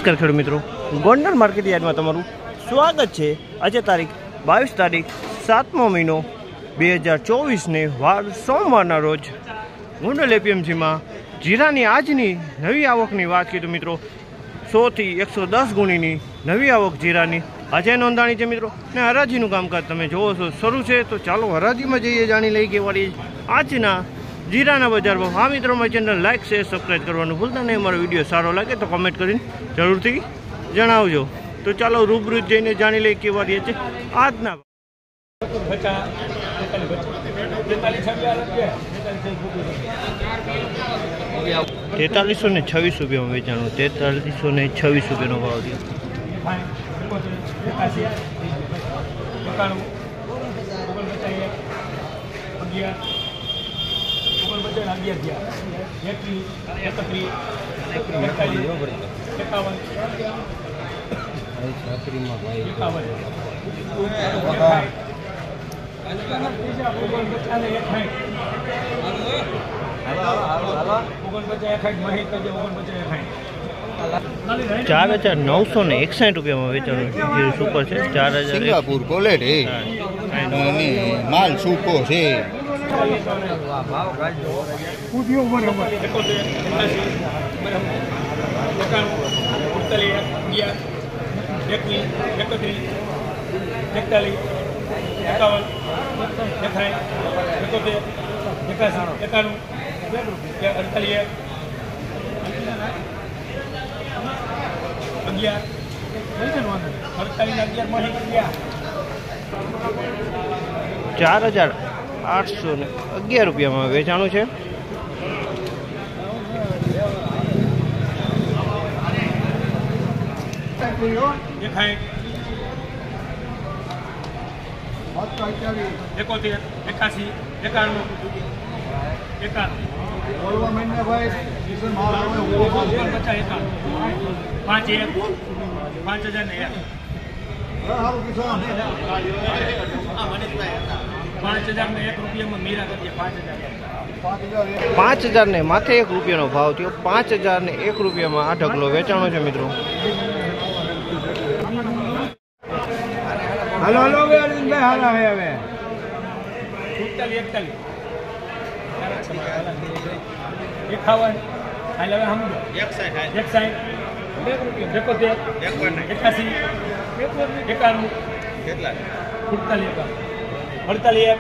નમસ્કાર ખેડૂત મિત્રો, ગોંડલ માર્કેટ યાર્ડમાં તમારું સ્વાગત છે। આજે તારીખ 22 તારીખ 7મો મહિનો 2024ને વાર સોમવારના રોજ ગોંડલ એપીએમસીમાં જીરાની આજની નવી આવકની વાત કીધું મિત્રો, 100 થી 110 ગુણીની નવી આવક જીરાની આજે નોંધાણી છે મિત્રો। ને હરાજીનું કામકાજ તમે જોવો છો શરૂ છે, તો ચાલો હરાજીમાં જઈએ, જાણી લઈ કે વાળી આજના જીરાના બજાર ભાવ। હા મિત્રો, મારી ચેનલ લાઈક શેર સબસ્ક્રાઈબ કરવાનું ભૂલતા નહીં। અમારો વિડીયો સારો લાગે તો કમેન્ટ કરીને જરૂરથી જણાવજો। તો ચાલો રૂબરૂ જઈને જાણી લઈએ કેવા રહે છે આજના 4326 રૂપિયામાં વેચાણું, 4326 રૂપિયાનો ભાવ થયો। ચાર 4,961 રૂપિયામાં વેચાણું સુપર છે। 4000 સિંગાપુર ક્વોલિટી માલ સૂકો છે। $4,811 રૂપિયામાં વેચાણું છે। $5,000 ને માથે ₹1 ભાવ થયો। 5,001 રૂપિયામાં આ ઢગલો વેચાણો છે મિત્રો। હાલો હાલો હવે અરવિંદભાઈ, હાલો હવે 41 51 હાલ હવે હમ 61 71 81 91 કેટલા 48 48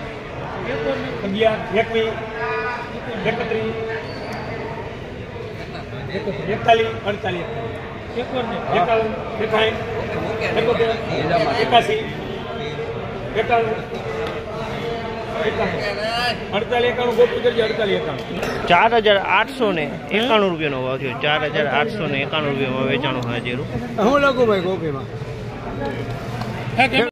$4,891 રૂપિયાનો ભાવ થયો। 4,891 રૂપિયામાં વેચાણું હાજર। હું લખું ભાઈ ગોપીમાં